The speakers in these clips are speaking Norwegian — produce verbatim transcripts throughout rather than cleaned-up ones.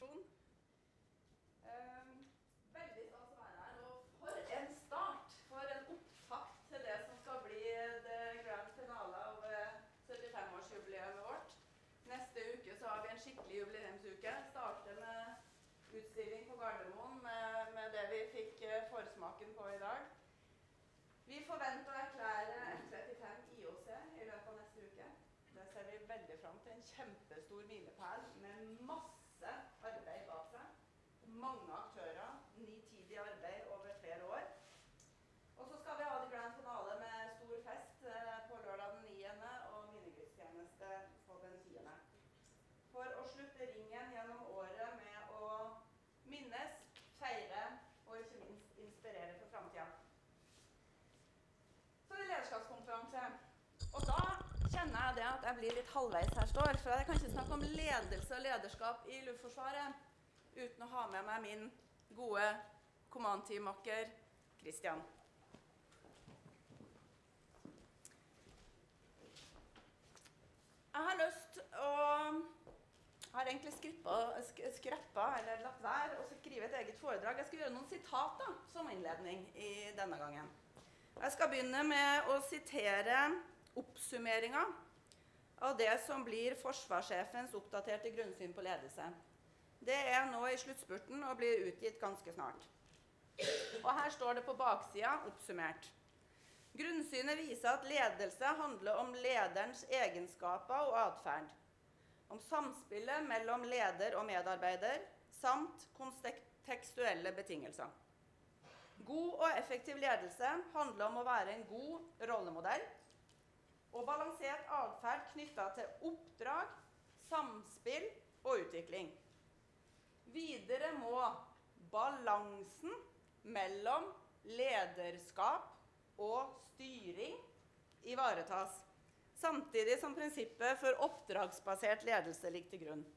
introduksjon. Um, veldig stas å være her, og for en start, for en opptakt til det som skal bli det grand finale av syttifem-årsjubileet vårt. Neste uke så har vi en skikkelig jubileumsuke. Starter med utstilling på Gardermoen med, med det vi fikk forsmaken på i dag. Vi forventer å erklære F trettifem I O C i løpet av neste uke. Det ser vi veldig frem til. En kjempestor milepæl med masse arbeid bak seg. Mange aktører, nitidig arbeid over flere år. Og så skal vi ha det grand finale med stor fest på lørdag den niende og minigudstjeneste på den tiende. For å slutte ringen gjennom året med å minnes, feire og ikke minst inspirere for fremtiden. Så det er lederskapskonferanse. Og da kjenner jeg det at jeg blir litt halvveis her står, for jeg kan ikke snakke om ledelse og lederskap i Luftforsvaret uten å ha med meg min gode command-team-makker, Christian. Jeg har lyst å, jeg har egentlig skrippet, skreppet, eller latt være å skrive et eget foredrag. Jeg skal gjøre noen sitater som innledning i denne gangen. Jeg skal begynne med å sitere oppsummeringen av det som blir forsvarssjefens oppdaterte grunnsyn på ledelse. Det er nå i sluttspurten og blir utgitt ganske snart. Og her står det på baksiden oppsummert. Grunnsynet viser at ledelse handler om lederens egenskaper og adferd, om samspillet mellom leder og medarbeider, samt kontekstuelle betingelser. God og effektiv ledelse handler om å være en god rollemodell, og balansert adferd knyttet til oppdrag, samspill og utvikling. Videre må balansen mellom lederskap og styring ivaretas, samtidig som prinsippet for oppdragsbasert ledelse ligger til grunn.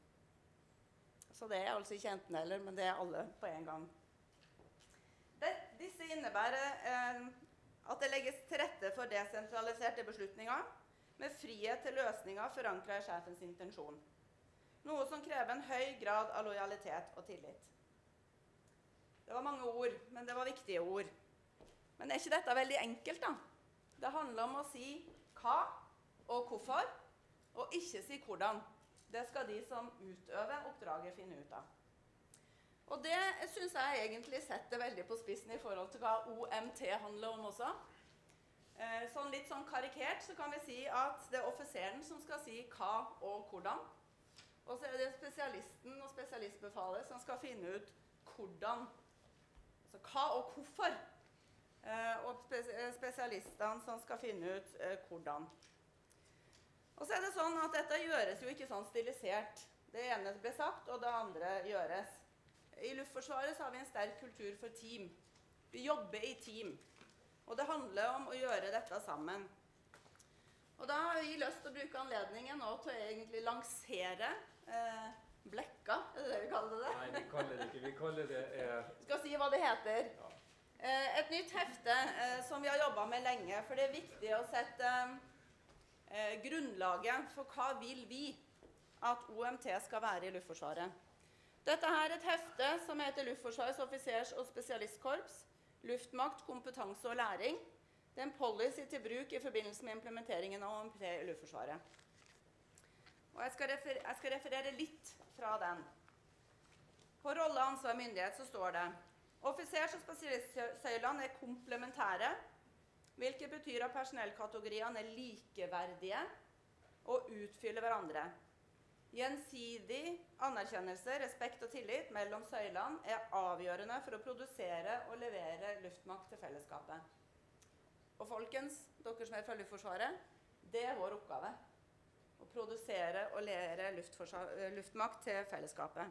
Så det er altså ikke enten eller, men det er alle på en gang. Det, disse innebærer eh, at det legges til rette for desentraliserte beslutninger med frihet til løsninger forankret i sjefens intensjon. Noe som krever en høy grad av lojalitet og tillit. Det var mange ord, men det var viktige ord. Men er ikke dette veldig enkelt da? Det handler om å si hva og hvorfor, og ikke si hvordan. Det skal de som utøver oppdraget finne ut av. Og det synes jeg egentlig setter veldig på spissen i forhold til hva O M T handler om også. Eh, sånn litt sånn karikert så kan vi si at det er offiseren som skal si hva og hvordan. Og så er det spesialisten og spesialistbefalet som skal finne ut hvordan. Altså hva og hvorfor. Eh, og spesialistene som skal finne ut eh, hvordan. Og så er det sånn at dette gjøres jo ikke sånn stilisert. Det ene ble sagt, og det andre gjøres. I Luftforsvaret så har vi en sterk kultur for team. Vi jobber i team. Og det handler om å gjøre dette sammen. Og da har vi lyst til å bruke anledningen nå til å egentlig lansere eh, Blekka, er det det vi kaller det? Nei, vi kaller det ikke. Vi kaller det... Eh... Skal si hva det heter. Ja. Eh, et nytt hefte eh, som vi har jobbet med lenge, for det er viktig å sette eh, grunnlaget for hva vil vi at O M T skal være i Luftforsvaret. Dette her er et hefte som heter Luftforsvarets offisers- og spesialistkorps, luftmakt, kompetanse og læring. Det er en policy til bruk i forbindelse med implementeringen av O M T i Luftforsvaret. Og jeg skal, refer jeg skal referere litt fra den. På rolle, ansvar og myndighet så står det offisers- og spesialistsøylene er komplementære, hvilket betyr at personellkategoriene er likeverdige og utfyller hverandre. Gjensidig anerkjennelse, respekt og tillit mellom søylene er avgjørende for å produsere og levere luftmakt til fellesskapet. Og folkens, dere som er fra Luftforsvaret, det er vår oppgave. Å produsere og levere luftmakt til fellesskapet.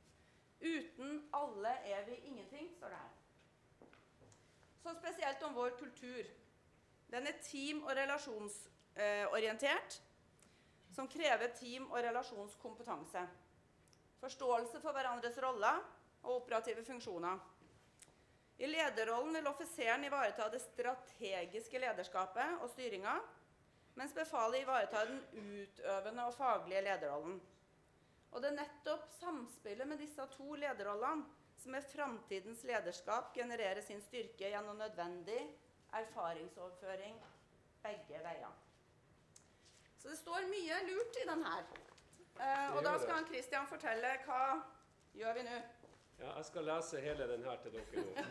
Uten alle er vi ingenting, står det her. Så spesielt om vår kultur. Den er team- og relasjonsorientert, som krever team- og relasjonskompetanse, forståelse for hverandres roller og operative funksjoner. I lederrollen vil offiseren ivareta det strategiske lederskapet og styringen, mens befalet ivaretar den utøvende og faglige lederrollen. Og det er nettopp samspillet med disse to lederrollene som er fremtidens lederskap genererer sin styrke gjennom nødvendig erfaringsoverføring begge veier. Så det står mye lurt i den her. Eh, og da skal han Christian fortelle hva gjør vi nå? Ja, jeg skal lese hele den her til dere nå.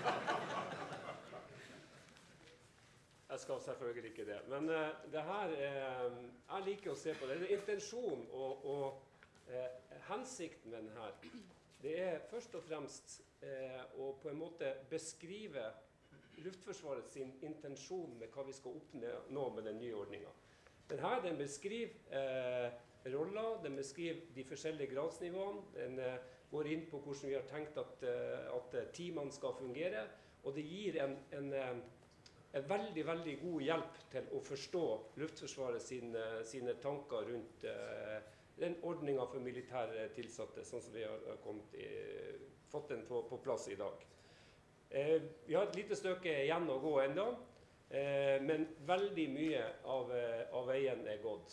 Jeg skal selvfølgelig ikke det. Men uh, det her er, jeg liker å se på det. Det er intensjon og, og uh, hensikten med den her. Det er først og fremst uh, å på en måte beskrive Luftforsvaret sin intensjon med hva vi skal oppnå med den nye ordningen. Den her den beskriver uh, roller, den beskriver de forskjellige gradsnivåene, den uh, går inn på hvordan vi har tenkt at, uh, at teamene skal fungere, og det gir en, en uh, er veldig, veldig god hjelp til å forstå Luftforsvaret sine, sine tanker rundt uh, den ordningen for militære tilsatte, sånn som vi har, har kommet i, fått den på, på plass i dag. Uh, vi har et lite stykke igjen å gå enda, uh, men veldig mye av, uh, av veien er gått.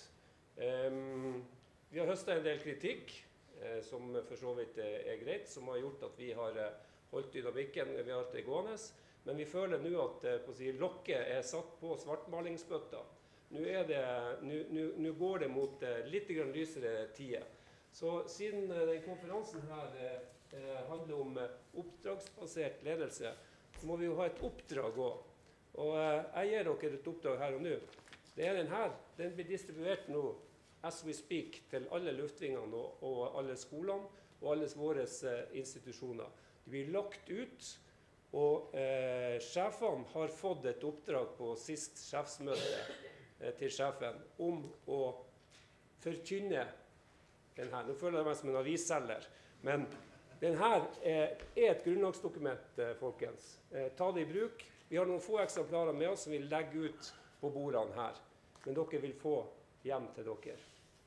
Um, vi har høstet en del kritikk, uh, som for så vidt er greit, som har gjort at vi har uh, holdt dynamikken, vi har holdt det gående. Men vi føler nå at på å si, lokket er satt på svartmalingsbøtta. Nå, er det, nå, nå, nå går det mot uh, litt grann lysere tider. Så siden uh, den konferansen her uh, handler om uh, oppdragsbasert ledelse, så må vi jo ha et oppdrag også. Og uh, jeg gir dere et oppdrag her og nå. Det er den her. Den blir distribuert nå, as we speak, til alle luftvingene og, og alle skolene og alle våre uh, institusjoner. De blir lagt ut. Og eh, sjefene har fått et oppdrag på sist sjefsmøte eh, til sjefen om å forkynne den her. Nå føler jeg meg som en avisselger, men den her er, er et grunnlagsdokument, eh, folkens. Eh, ta det i bruk. Vi har noen få eksemplarer med oss som vi legger ut på bordene her, men dere vil få hjem til dere.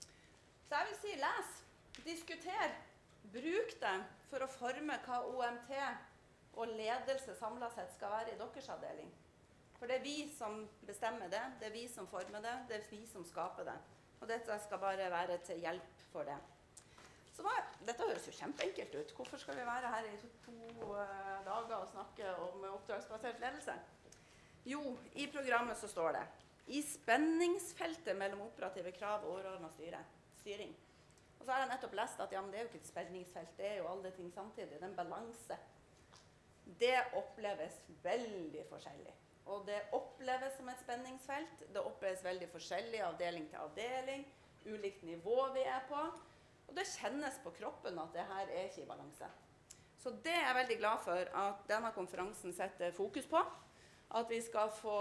Så jeg vil si les, diskuter, bruk det for å forme hva O M T og ledelse samlet sett skal være i deres avdeling. For det er vi som bestemmer det, det er vi som former det, det er vi som skaper det. Og dette skal bare være til hjelp for det. Så da, dette høres jo kjempeenkelt ut. Hvorfor skal vi være her i to, to uh, dager og snakke om oppdragsbasert ledelse? Jo, i programmet så står det i spenningsfeltet mellom operative krav og overordnet styre, styring. Og så har jeg nettopp lest at ja, men det er jo ikke et spenningsfelt, det er jo alle ting samtidig, det er en balanse. Det oppleves veldig forskjellig. Og det oppleves som et spenningsfelt. Det oppleves veldig forskjellig avdeling til avdeling, ulikt nivå vi er på. Og det kjennes på kroppen at det her er ikke i balanse. Så det er jeg veldig glad for at denne konferansen setter fokus på. At vi skal få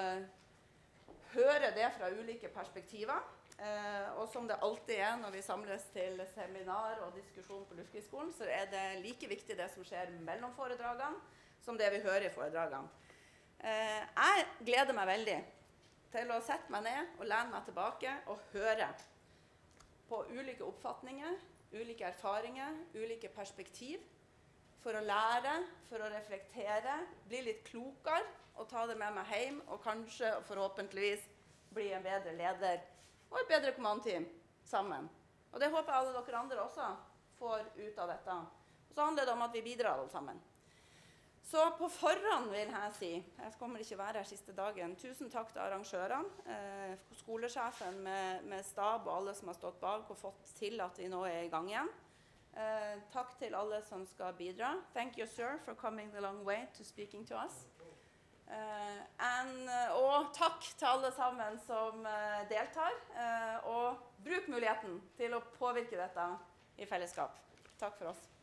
høre det fra ulike perspektiver. Eh, og som det alltid er når vi samles til seminar og diskusjon på Luftkrigsskolen, så er det like viktig det som skjer mellom foredragene, som det vi hører i foredragene. Eh, jeg gleder meg veldig til å sette meg ned og lene meg tilbake og høre på ulike oppfatninger, ulike erfaringer, ulike perspektiv, for å lære, for å reflektere, bli litt klokere og ta det med meg hjem, og kanskje og forhåpentligvis bli en bedre leder og et bedre kommandteam sammen. Og det håper jeg alle dere andre også får ut av dette. Og så handler det om at vi bidrar alle sammen. Så på forhånd vil jeg si, jeg kommer ikke være her siste dagen, tusen takk til arrangørene, eh, skolesjefen med, med stab og alle som har stått bak og fått til at vi nå er i gang igjen. Eh, takk til alle som skal bidra. Thank you, sir, for coming the long way to speaking to us. Uh, and, uh, og takk til alle sammen som uh, deltar, uh, og bruk muligheten til å påvirke dette i fellesskap. Takk for oss.